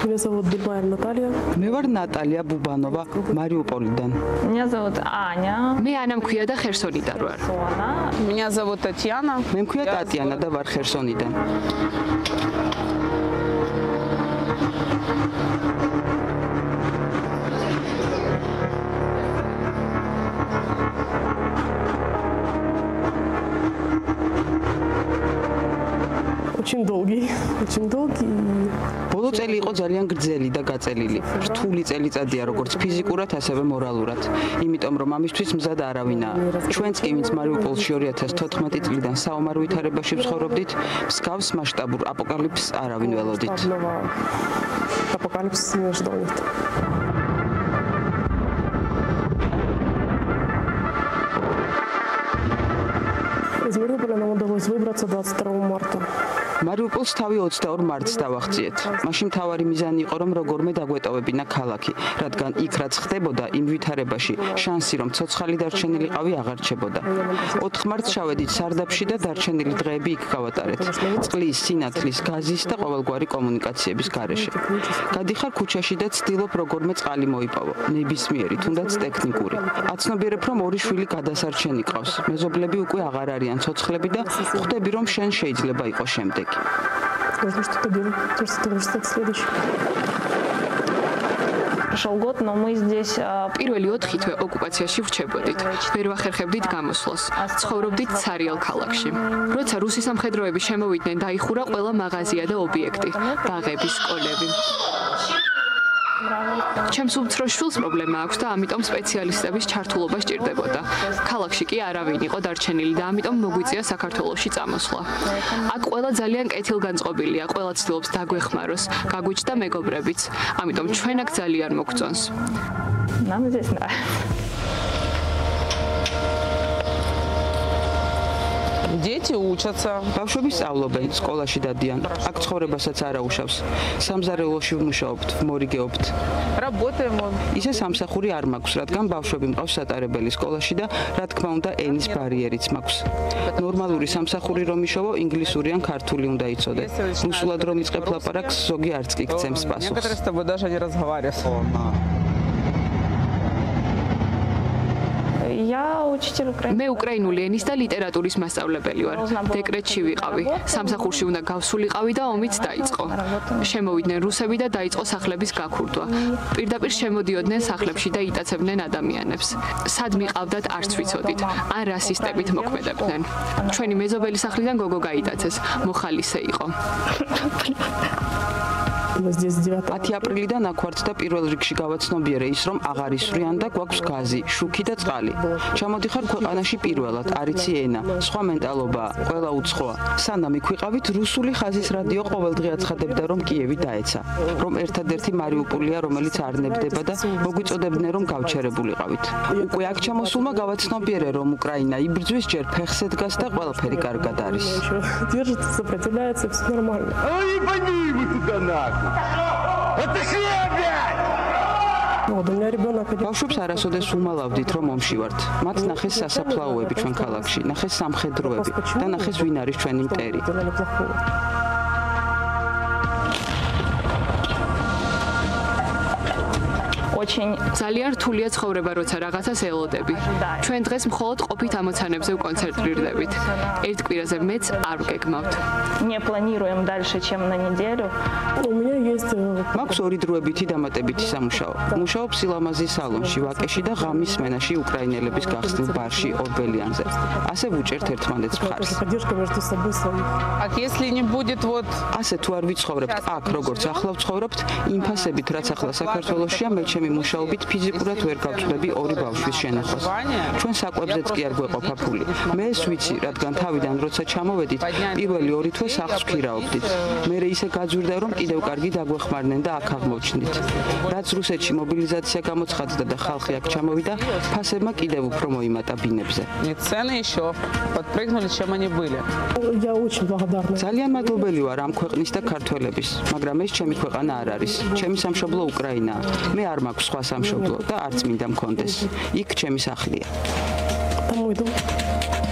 Меня зовут Дульмайр Наталья. მე ვარ ნატალია ბუბანოვა მარიუპოლიდან. Меня зовут Аня. მე ანა მქვია და ხერსონიდან ვარ. Меня зовут Татьяна. მე მქვია ტატიანა და ვარ ხერსონიდან. Очень долгий. ბოლო წელი იყო ძალიან გრძელი და გაწელილი. რთული წელიწადია როგორც ფიზიკურად, ასევე მორალურად. იმიტომ რომ ამისთვის მზად არავინაა. ჩვენც კი ვინც მარიუპოლში 2014 წლიდან საომარ ვითარებაში ვცხოვრობდით, მსგავს მასშტაბურ აპოკალიფსს არავინ ველოდით. Апокалипсис не ожидал никто. Из Мариуполя нам удалось выбраться 22 марта. მარიუპოლს თავი 22 მარტს დავახციეთ. მაშინ მთავარი მიზანი იყო რომ როგორმე დაგვეტოვებინა ქალაქი, რადგან იქ რაც ხდებოდა იმ ვითარებაში, შანსი რომ ცოცხალი დარჩენილიყავი აღარ რჩებოდა. 4 მარტს ჩავედით სარდაფში და დარჩენილი დღეები იქ გავატარეთ. წყლის, სინათლის, გაზის და ყოველგვარი კომუნიკაციების გარეშე. გადიხარ ქუჩაში და ცდილობ როგორმე წყალი მოიპოვო, ნებისმიერი, თუნდაც ტექნიკური. აცნობიერებ რომ ორი შვილი გადასარჩენი ყავს. მეზობლები უკვე აღარ არიან ცოცხლები და ხვდები რომ შენ შეიძლება იყო შემდეგ. Возможно, что-то делать. Кажется, это может стать следующим. Прошел год, но мы здесь პირველი 4 თვე ოკუპაციაში ვრჩებოდით. ვერ ვახერხებდით გამოსვლას. ცხოვრობდით ცარიელ ქალაქში. როცა რუსი სამხედროები შემოვიდნენ, დაიხურა ყველა მაღაზია და ობიექტი, ბაღები, სკოლები. ჩემს უმცროს შვილს პრობლემა აქვს და ამიტომ სპეციალისტების ჩართულობა სჭირდებოდა. ქალაქში კი არავინ იყო დარჩენილი და ამიტომ მოგვიწია საქართველოში წამოსვლა. აქ ყველა ძალიან კეთილგანწყობილია, ყველა ცდილობს დაგვეხმაროს, გაგვიჩნდა მეგობრებიც. ამიტომ ჩვენ აქ ძალიან მოგწონს. нам здесь нравится. Дети учатся. ბავშვები სწავლობენ, სკოლაში დადიან. აქ ცხოვრებასაც არ აუშავს. სამზარეულოში ვმუშაობთ, მორიგეობთ. Работаем. ისე სამსახური არ მაქვს, რადგან ბავშვები მყავს სატარებელი სკოლაში და რა თქმა უნდა ენის ბარიერიც მაქვს. ნორმალური სამსახური რომ იშოვო, ინგლისური ან ქართული უნდა იცოდე. რუსულად რომ იწყებ ლაპარაკს, ზოგი არც კი გცემს პასუხს. Некоторые с тобой даже не разговаривают. Я учитель украинского. მე უკრაინული ენის და ლიტერატურის მასწავლებელი ვარ. დეკრეტში ვიყავი. სამსახურში უნდა გავსულიყავი და ომიც დაიწყო. შემოვიდნენ რუსები და დაიწყო სახლების გაქურდვა. პირდაპირ შემოდიოდნენ სახლებში და იტაცებდნენ ადამიანებს. სად მიყავდათ არც ვიცოდით. ან რა სისტემით მოქმედებდნენ. ჩვენი მეზობელი სახლიდან გოგო გაიტაცეს. მოხალისე იყო. Здесь 9 10 აპრილიდან აქ ვართ და პირველ რიგში გავაცნობიერე ის, რომ აღარ ისვრიან და გვაქვს გაზი, შუქი და წყალი. ჩამოდიხარ ქვეყანაში პირველად, არიცი ენა, სხვა მენტალობაა, ყველა უცხოა. სანამ იქ ვიყავით, რუსული ხაზის რადიო ყოველდღე აცხადებდა, რომ კიევი დაეცა, რომ ერთადერთი მარიუპოლია, რომელიც არ ნებდება და მოგვიწოდებდნენ, რომ გავჩერებულიყავით. უკვე აქ ჩამოსულმა გავაცნობიერე, რომ უკრაინა იბრძვის, ჯერ ფეხზე დგას და ყველაფერი კარგად არის. держится, сопротивляется, все нормально. Ай, пойди вы туда нахуй! Отошли опять! Вот, у меня ребенок один. ბავშვებს არასოდეს უმალავდით, რომ ომში ვართ. მათ ნახეს სასაფლაოები ჩვენ ქალაქში, ნახეს სამხედროები და ნახეს ვინ არის ჩვენი მტერი. Сделали плохого. Очень ძალიან რთულია ცხოვრება, როცა რაღაცას ელოდები. ჩვენ დღეს მხოლოდ ყოფით ამოცანებზე ვკონცენტრირდებით. ერთ კვირაზე მეც არ ვგეგმავთ. не планируем дальше, чем на неделю. У меня есть მაქვს ორი დროებითი დამატებითი სამუშაო. მუშაობ სილამაზის სალონში, ვაკეში და ღამის სმენაში უკრაინელების გახსნილ ბარში ორბელიანზე. ასე ვუჭერთ ერთმანეთს მხარს. поддержка между собой своих. А если не будет вот ასე თუ არ ვიცხოვრებთ აქ, როგორც ახლა ვცხოვრობთ, იმ ფასებით, რაც ახლა საქართველოშია, მე ჩემი მუშაობით ფიზიკურად ვერ გავწვდები ორი ბავშვის შენახვას. ჩვენ საკვებზეც კი არ გვეყოფა ფული. მე ეს ვიცი, რადგან თავიდან როცა ჩამოვედით, პირველი 2 თვე სახლს ვქირაობდით. მერე ისე გაძვირდა, რომ კიდევ კარგი დაგვეხმარნენ და აქ აღმოჩნდით. რაც რუსეთში მობილიზაცია გამოცხადდა და ხალხი აქ ჩამოვიდა, ფასებმა კიდევ უფრო მოიმატა ბინებზე. цены еще подпрыгнули, чем они были. Я очень благодарна. ძალიან მადლობელი ვარ ამ ქვეყნის და ქართველების, მაგრამ ეს ჩემი ქვეყანა არ არის. ჩემი სამშობლო უკრაინაა. მე არ მაქვს სხვა სამშობლო და არც მინდა მქონდეს. იქ ჩემი სახლია. Это мой дом.